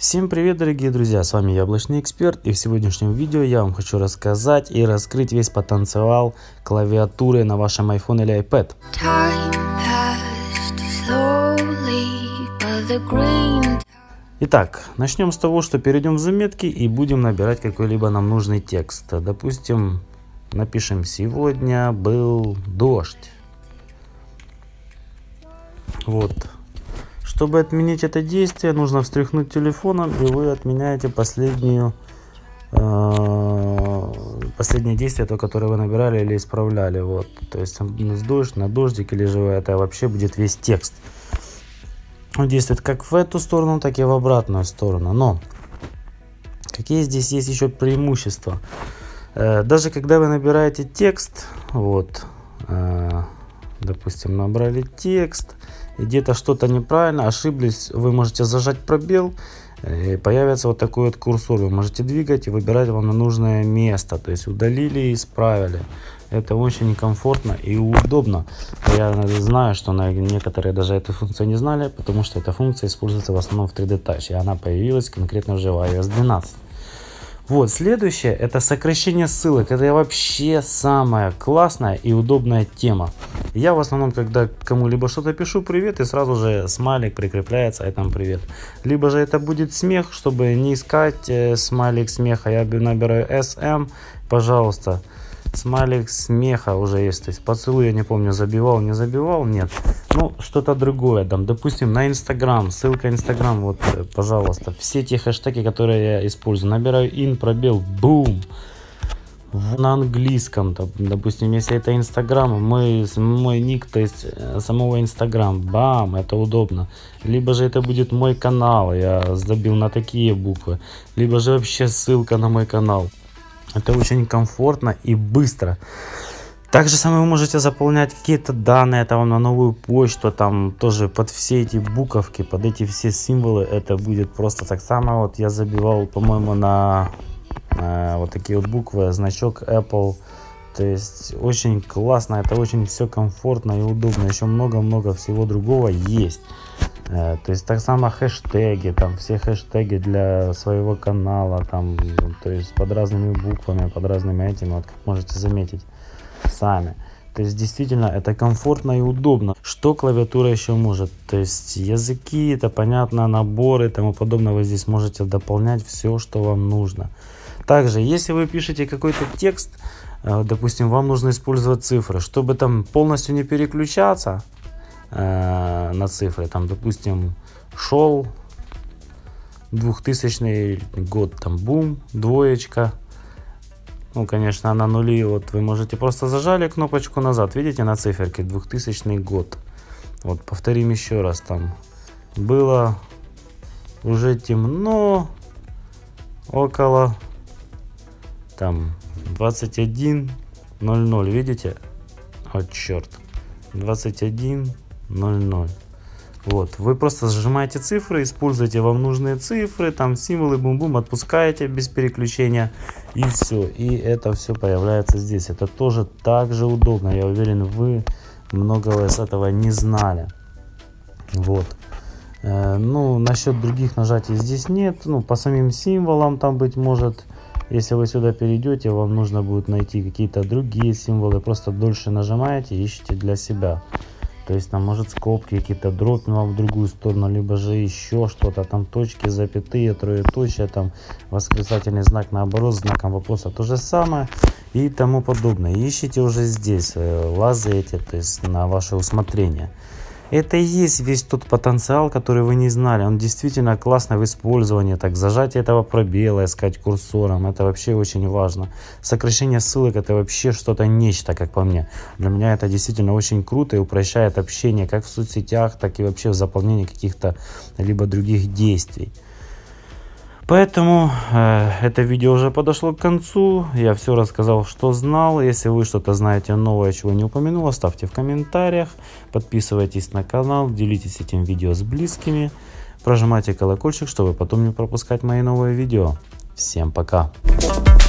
Всем привет, дорогие друзья, с вами Яблочный Эксперт, и в сегодняшнем видео я вам хочу рассказать и раскрыть весь потенциал клавиатуры на вашем iPhone или iPad. Итак, начнем с того, что перейдем в заметки и будем набирать какой-либо нам нужный текст. Допустим, напишем: сегодня был дождь. Вот. Чтобы отменить это действие, нужно встряхнуть телефоном, и вы отменяете последнее действие, то, которое вы набирали или исправляли. Вот. То есть на дождик или же это вообще будет весь текст. Он действует как в эту сторону, так и в обратную сторону. Но какие здесь есть еще преимущества? Даже когда вы набираете текст, вот, допустим, набрали текст, и где-то что-то неправильно, ошиблись, вы можете зажать пробел, и появится вот такой вот курсор. Вы можете двигать и выбирать вам на нужное место. То есть удалили и исправили. Это очень комфортно и удобно. Я знаю, что некоторые даже эту функцию не знали, потому что эта функция используется в основном в 3D Touch. И она появилась конкретно уже в iOS 12. Вот, следующее — это сокращение ссылок. Это вообще самая классная и удобная тема. Я в основном, когда кому-либо что-то пишу: привет, и сразу же смайлик прикрепляется, и там привет. Либо же это будет смех, чтобы не искать смайлик смеха, я набираю SM, пожалуйста. Смайлик смеха уже есть. То есть поцелуй, я не помню, забивал, не забивал, нет. Ну, что-то другое. Там, допустим, на Instagram, ссылка Instagram, вот, пожалуйста. Все те хэштеги, которые я использую. Набираю in, пробел, boom. На английском, допустим, если это Instagram, мой ник, то есть самого Instagram, бам, это удобно. Либо же это будет мой канал, я забил на такие буквы. Либо же вообще ссылка на мой канал. Это очень комфортно и быстро. Также самое вы можете заполнять какие-то данные, это вам на новую почту, там тоже под все эти буковки, под эти все символы. Это будет просто так само. Вот я забивал, по-моему, на вот такие вот буквы, значок Apple. То есть очень классно, это очень все комфортно и удобно. Еще много-много всего другого есть. То есть так само хэштеги, там все хэштеги для своего канала, там, то есть под разными буквами, под разными этими, вот как можете заметить сами. То есть действительно это комфортно и удобно. Что клавиатура еще может? То есть языки, это понятно, наборы и тому подобное. Вы здесь можете дополнять все, что вам нужно. Также, если вы пишете какой-то текст, допустим, вам нужно использовать цифры, чтобы там полностью не переключаться на цифры, там, допустим, шел 2000 год, там, бум, двоечка, ну, конечно, на нули, вот вы можете просто зажали кнопочку назад, видите, на циферке 2000 год. Вот, повторим еще раз, там, было уже темно, около, там, 21:00, видите, вот черт, 21:00. Вот, вы просто зажимаете цифры, используете вам нужные цифры, там символы, бум-бум, отпускаете без переключения, и все. И это все появляется здесь. Это тоже так же удобно. Я уверен, вы многого из этого не знали. Вот. Ну, насчет других нажатий здесь нет. Ну, по самим символам там, быть может, если вы сюда перейдете, вам нужно будет найти какие-то другие символы. Просто дольше нажимаете, ищите для себя. То есть там может скобки какие-то дробь вам в другую сторону, либо же еще что-то, там точки, запятые, троеточие, там восклицательный знак наоборот, знаком вопроса то же самое и тому подобное. Ищите уже здесь, лазаете, то есть на ваше усмотрение. Это и есть весь тот потенциал, который вы не знали. Он действительно классный в использовании. Так, зажатие этого пробела, искать курсором, это вообще очень важно. Сокращение ссылок — это вообще что-то нечто, как по мне. Для меня это действительно очень круто и упрощает общение как в соцсетях, так и вообще в заполнении каких-то либо других действий. Поэтому это видео уже подошло к концу. Я все рассказал, что знал. Если вы что-то знаете новое, чего не упомянул, оставьте в комментариях. Подписывайтесь на канал, делитесь этим видео с близкими. Прожимайте колокольчик, чтобы потом не пропускать мои новые видео. Всем пока!